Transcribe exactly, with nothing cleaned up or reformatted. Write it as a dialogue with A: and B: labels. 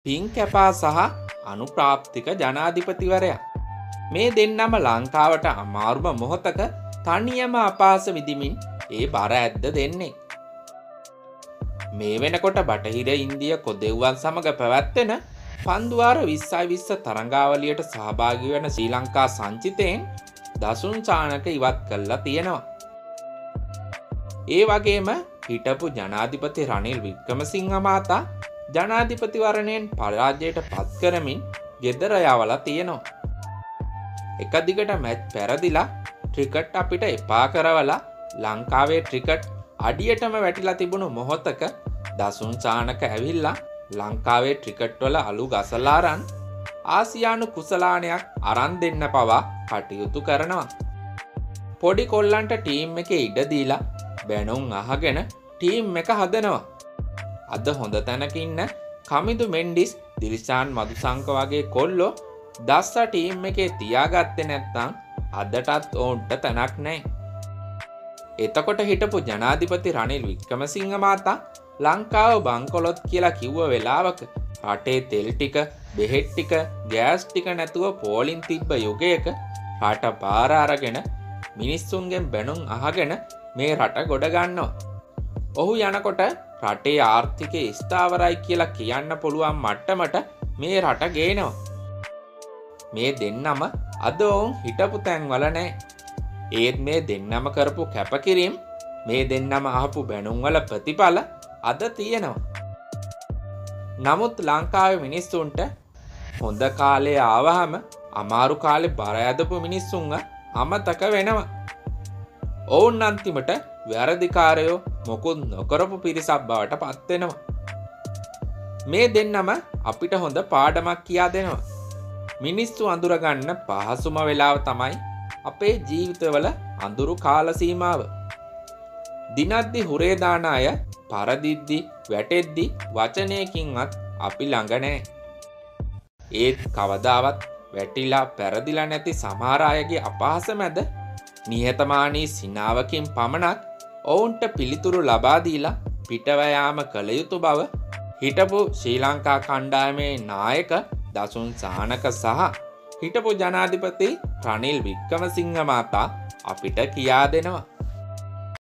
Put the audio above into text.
A: පින් කැපා සහ අනුප්‍රාප්තික ජනාධිපතිවරයා. මේ දෙන්නම ලංකාවට අමාරුම මොහොතක තනියම අපහාස විදිමින් ඒ බර ඇද්ද දෙන්නේ. මේ වෙනකොට බටහිර ඉන්දිය කොදෙව්වන් සමග පැවැත්වෙන පන්දුවාර විස්සයි විස්ස තරඟාවලියට සහභාගී වන ශ්‍රී ලංකා සංචිතයෙන් දසුන් චානක ඉවත් කළා තියෙනවා. ඒ වගේම හිටපු ජනාධිපති රනිල් වික්‍රමසිංහ මහතා ජනාධිපතිවරණයෙන් පරාජයට පත් කරමින් ගෙදර යවලා තියෙනවා. එක දිගට මැච් පැරදිලා ක්‍රිකට් අපිට එපා කරවලා ලංකාවේ ක්‍රිකට් අඩියටම වැටිලා තිබුණු මොහොතක දසුන් චානක ඇවිල්ලා ලංකාවේ ක්‍රිකට් වල අලු ගසලා අරන් ආසියානු කුසලානයක් අරන් දෙන්න පවා කටයුතු කරනවා. පොඩි කොල්ලන්ට ටීම් එකේ ඉඩ දීලා බැනුම් අහගෙන ටීම් එක හදනවා. අද හොඳ තැනක ඉන්න කමිදු මෙන්ඩිස්, දිල්ෂාන් මදුසංක වගේ කොල්ලෝ දස්සා ටීම් එකේ තියාගත්තේ නැත්නම් අදටත් ඔවුන්ට තැනක් නැහැ. එතකොට හිටපු ජනාධිපති රනිල් වික්‍රමසිංහ මහතා ලංකාව බංකොලොත් කියලා කිව්ව වෙලාවක රටේ තෙල් ටික, බෙහෙත් ටික, ගෑස් ටික නැතුව පෝලින් තිබ්බ යුගයක රට පාර අරගෙන මිනිස්සුන්ගෙන් බැනුම් අහගෙන මේ රට ගොඩ ගන්නවා. ඔහු යනකොට රටේ ආර්ථිකය ස්ථාවරයි කියලා කියන්න පුළුවන් මට්ටමට මේ රට ගේනවා. මේ දෙන්නම අද ඔවුන් හිටපු තැන්වල නැහැ. ඒත් මේ දෙන්නම කරපු කැපකිරීම, මේ දෙන්නම අහපු බැනුම්වල ප්‍රතිඵල අද තියෙනවා. නමුත් ලංකාවේ මිනිස්සුන්ට හොඳ කාලේ ආවහම අමාරු කාලේ බර ඇදපු මිනිස්සුන්ව අමතක වෙනවා. ඔවුන් අන්තිමට වැරදිකාරයෝ මොකුත් නොකරපු පිරිසක් බවට පත් වෙනවා. මේ දෙන්නම අපිට හොඳ පාඩමක් කියා දෙනවා. මිනිස්සු අඳුරගන්න පහසුම වෙලාව තමයි අපේ ජීවිතවල අඳුරු කාල සීමාව. දිනද්දි හුරේ දාන අය පරදිද්දි වැටෙද්දි වචනයකින්වත් අපි ළඟ නැහැ. ඒත් කවදාවත් වැටිලා පෙරදිලා නැති සමහර අයගේ අපහාස මැද නිහතමානී සිනාවකින් පමණක් ඔවුන්ට පිළිතුරු ලබා දීලා පිටව යාම කළ යුතු බව හිටපු ශ්‍රී ලංකා කණ්ඩායමේ නායක දසුන් චානක සහ හිටපු ජනාධිපති රනිල් වික්‍රමසිංහ මහතා අපිට කියා දෙනවා.